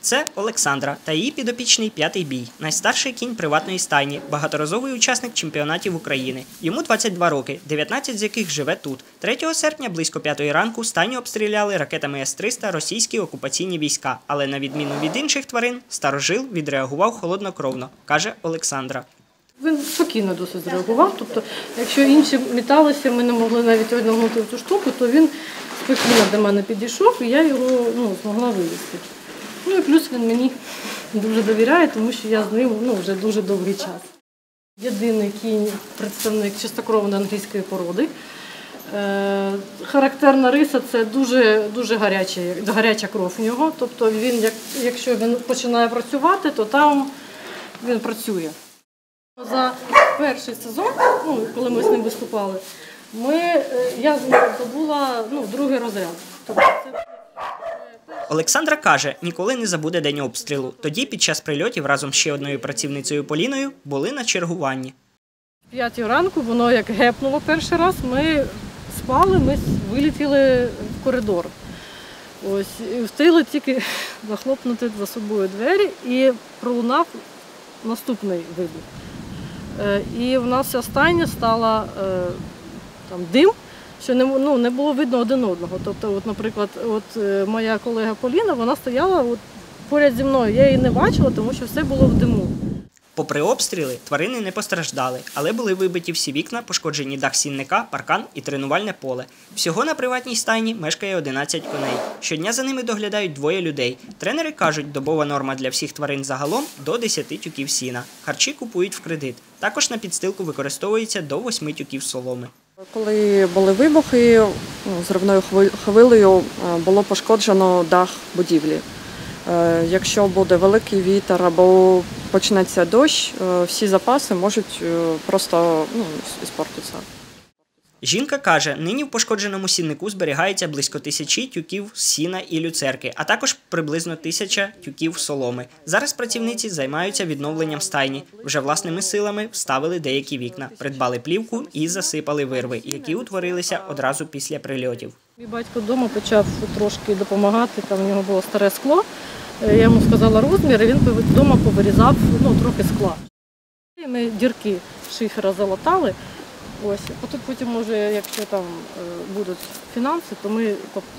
Це Олександра та її підопічний п'ятий бій, найстарший кінь приватної стайні, багаторазовий учасник чемпіонатів України. Йому 22 роки, 19 з яких живе тут. 3 серпня близько 5 ранку стайню обстріляли ракетами С-300 російські окупаційні війська. Але на відміну від інших тварин, старожил відреагував холоднокровно, каже Олександра. Він спокійно досить зреагував, тобто, якщо інші металися, ми не могли навіть одягнути цю штуку, то він спокійно до мене підійшов і я його змогла вивезти. Ну і плюс він мені дуже довіряє, тому що я з ним вже дуже довгий час. Єдиний кінь, представник чистокровної англійської породи. Характерна риса – це дуже гаряча кров у нього, тобто якщо він починає працювати, то там він працює. За перший сезон, коли ми з ним виступали, я здобула другий розряд. Олександра каже, ніколи не забуде день обстрілу. Тоді під час прильотів разом з ще одною працівницею Поліною були на чергуванні. О 5 ранку воно як гепнуло перший раз, ми спали, ми вилетіли в коридор. І встигли тільки захлопнути за собою двері і пролунав наступний вибух. І в нас вся стайня стала дим, що не було видно один одного. Тобто, наприклад, моя колега Поліна, вона стояла поряд зі мною, я її не бачила, тому що все було в диму. Попри обстріли, тварини не постраждали, але були вибиті всі вікна, пошкоджені дах сінника, паркан і тренувальне поле. Всього на приватній стайні мешкає 11 коней. Щодня за ними доглядають 2 людей. Тренери кажуть, добова норма для всіх тварин загалом – до 10 тюків сіна. Харчі купують в кредит. Також на підстилку використовується до 8 тюків соломи. Коли були вибухи, зривною хвилею було пошкоджено дах будівлі. Якщо буде великий вітер або почнеться дощ, всі запаси можуть просто іспортитися. Жінка каже, нині в пошкодженому сіннику зберігається близько 1000 тюків сіна і люцерки, а також приблизно 1000 тюків соломи. Зараз працівниці займаються відновленням стайні. Вже власними силами вставили деякі вікна, придбали плівку і засипали вирви, які утворилися одразу після прильотів. Мій батько вдома почав трошки допомагати, там в нього було старе скло. Я йому сказала розмір, і він вдома повирізав трохи скла. Ми дірки шифера залатали. А тут потім, може, якщо там будуть фінанси, то ми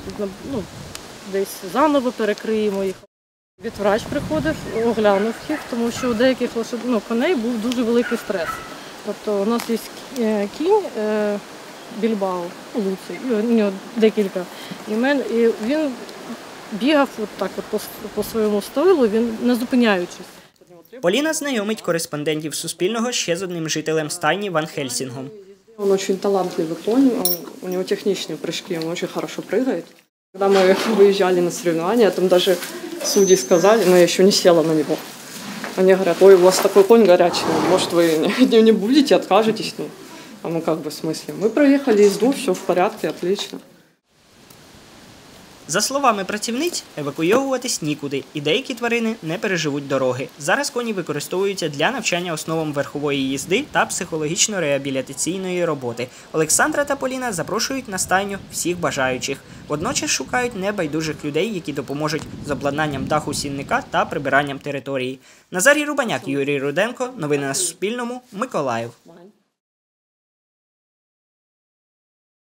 десь заново перекриємо їх. Ветврач приходив, оглянув їх, тому що у деяких коней був дуже великий стрес. Тобто у нас є кінь Більбао, Луцій, у нього декілька імен, і він бігав по своєму стойлу, він не зупиняючись. Поліна знайомить кореспондентів Суспільного ще з одним жителем стайні Ван Хельсінгом. Он очень талантливый конь, у него техничные прыжки, он очень хорошо прыгает. Когда мы выезжали на соревнования, там даже судьи сказали, но я еще не села на него. Они говорят, ой, у вас такой конь горячий, может вы не будете, откажетесь? А мы как бы в смысле? Мы проехали езду, все в порядке, отлично. За словами працівниць, евакуйовуватись нікуди, і деякі тварини не переживуть дороги. Зараз коні використовуються для навчання основам верхової їзди та психологічно-реабілітаційної роботи. Олександра та Поліна запрошують на стайню всіх бажаючих. Водночас шукають небайдужих людей, які допоможуть з обладнанням даху сінника та прибиранням території. Назарій Рубаняк, Юрій Руденко. Новини на Суспільному. Миколаїв.